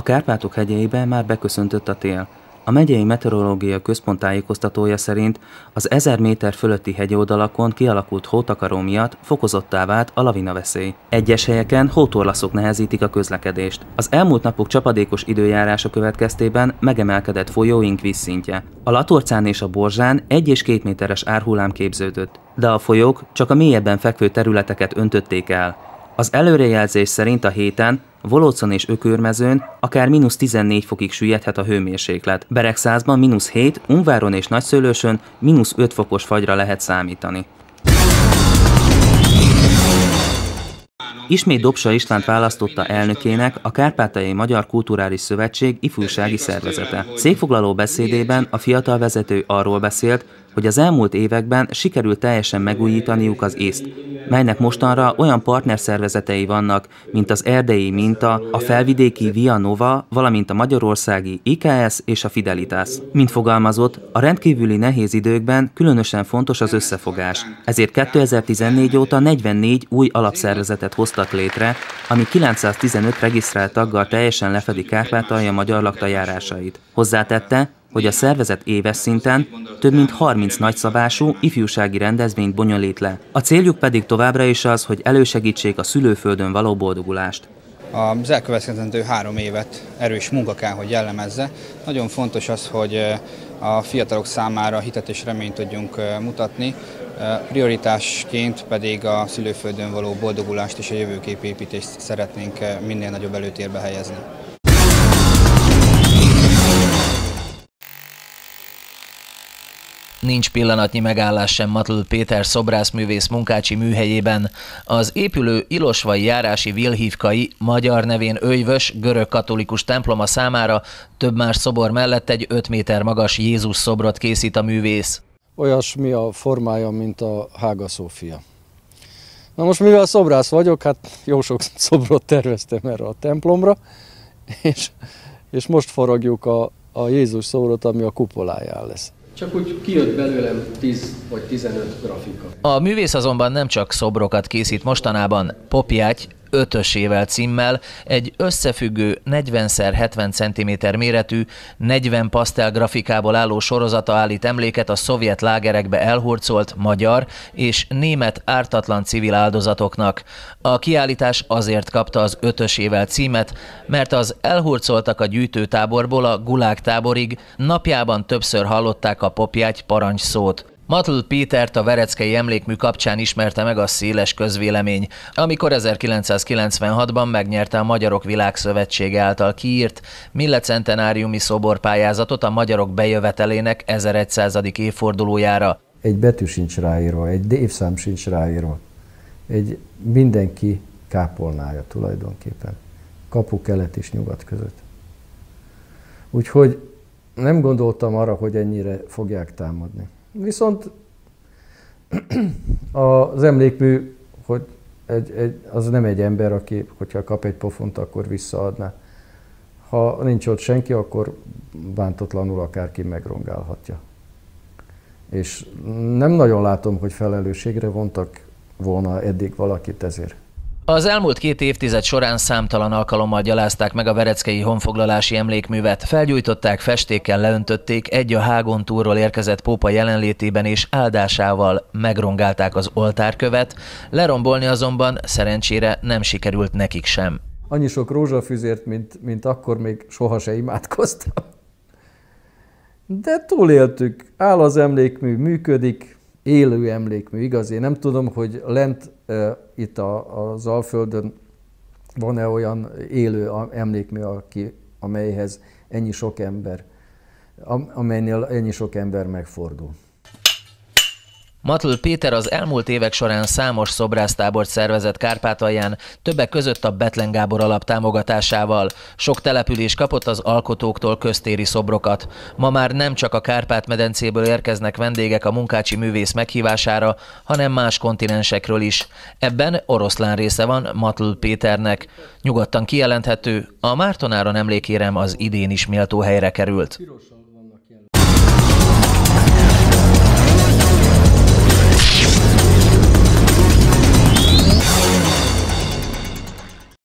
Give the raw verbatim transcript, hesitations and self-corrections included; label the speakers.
Speaker 1: A Kárpátok hegyeibe már beköszöntött a tél. A megyei meteorológia központ tájékoztatója szerint az ezer méter fölötti hegyoldalakon kialakult hótakaró miatt fokozottá vált a lavinaveszély. Egyes helyeken hótorlaszok nehezítik a közlekedést. Az elmúlt napok csapadékos időjárása következtében megemelkedett folyóink vízszintje. A Latorcán és a Borzsán egy és két méteres árhullám képződött, de a folyók csak a mélyebben fekvő területeket öntötték el. Az előrejelzés szerint a héten Volócon és Ökörmezőn akár mínusz tizennégy fokig süllyedhet a hőmérséklet. Beregszázban mínusz hét, Unváron és Nagyszőlősön mínusz öt fokos fagyra lehet számítani. Ismét Dobsa Istvánt választotta elnökének a Kárpátaljai Magyar Kulturális Szövetség ifjúsági szervezete. Székfoglaló beszédében a fiatal vezető arról beszélt, hogy az elmúlt években sikerült teljesen megújítaniuk az észt, melynek mostanra olyan partnerszervezetei vannak, mint az erdélyi Minta, a felvidéki Via Nova, valamint a magyarországi i ká es és a Fidelitas. Mint fogalmazott, a rendkívüli nehéz időkben különösen fontos az összefogás, ezért kétezer-tizennégy óta negyvennégy új alapszervezetet hoztak létre, ami kilencszáztizenöt regisztrált taggal teljesen lefedi Kárpátalja magyar lakta járásait. Hozzátette, hogy a szervezet éves szinten több mint harminc nagyszabású ifjúsági rendezvényt bonyolít le. A céljuk pedig továbbra is az, hogy elősegítsék a szülőföldön való boldogulást.
Speaker 2: Az elkövetkezendő három évet erős munka kell, hogy jellemezze. Nagyon fontos az, hogy a fiatalok számára hitet és reményt tudjunk mutatni, prioritásként pedig a szülőföldön való boldogulást és a jövőképépítést szeretnénk minél nagyobb előtérbe helyezni.
Speaker 3: Nincs pillanatnyi megállás sem Matl Péter szobrászművész munkácsi műhelyében. Az épülő ilosvai járási Vilhívkai, magyar nevén Öjvös, görög katolikus temploma számára több más szobor mellett egy öt méter magas Jézus szobrot készít a művész.
Speaker 4: Olyasmi a formája, mint a Hága Szófia. Na most mivel szobrász vagyok, hát jó sok szobrot terveztem erre a templomra, és, és most faragjuk a, a Jézus szobrot, ami a kupoláján lesz.
Speaker 5: Csak úgy kijött belőlem tíz vagy tizenöt grafika.
Speaker 3: A művész azonban nem csak szobrokat készít mostanában, Popjáty ötösével címmel egy összefüggő negyven szer hetven centiméter méretű, negyven pasztel grafikából álló sorozata állít emléket a szovjet lágerekbe elhurcolt magyar és német ártatlan civil áldozatoknak. A kiállítás azért kapta az ötösével címet, mert az elhurcoltak a gyűjtőtáborból a Gulág táborig napjában többször hallották a Popjáty parancsszót. Matl Pétert a Vereckei emlékmű kapcsán ismerte meg a széles közvélemény, amikor ezerkilencszázkilencvenhatban megnyerte a Magyarok Világszövetsége által kiírt millecentenáriumi szoborpályázatot a magyarok bejövetelének ezerszázadik évfordulójára.
Speaker 4: Egy betű sincs ráírva, egy évszám sincs ráírva, egy mindenki kápolnája tulajdonképpen, kapu kelet és nyugat között. Úgyhogy nem gondoltam arra, hogy ennyire fogják támadni. Viszont az emlékmű, hogy egy, egy, az nem egy ember, aki, hogyha kap egy pofont, akkor visszaadná. Ha nincs ott senki, akkor bántatlanul akárki megrongálhatja. És nem nagyon látom, hogy felelősségre vontak volna eddig valakit ezért.
Speaker 3: Az elmúlt két évtized során számtalan alkalommal gyalázták meg a vereckei honfoglalási emlékművet, felgyújtották, festékkel leöntötték, egy a hágon túlról érkezett pópa jelenlétében és áldásával megrongálták az oltárkövet, lerombolni azonban szerencsére nem sikerült nekik sem.
Speaker 4: Annyi sok rózsafüzért, mint, mint akkor még soha se imádkoztam. De túléltük, áll az emlékmű, működik, élő emlékmű, igaz? Én nem tudom, hogy lent e, itt a, az Alföldön van-e olyan élő emlékmű, aki, amelyhez ennyi sok ember, amelynél ennyi sok ember megfordul.
Speaker 3: Matl Péter az elmúlt évek során számos szobrásztábort szervezett Kárpátalján, többek között a Bethlen Gábor alap támogatásával. Sok település kapott az alkotóktól köztéri szobrokat. Ma már nem csak a Kárpát-medencéből érkeznek vendégek a munkácsi művész meghívására, hanem más kontinensekről is. Ebben oroszlán része van Matl Péternek. Nyugodtan kijelenthető, a Márton Áron emlékérem az idén is méltó helyre került.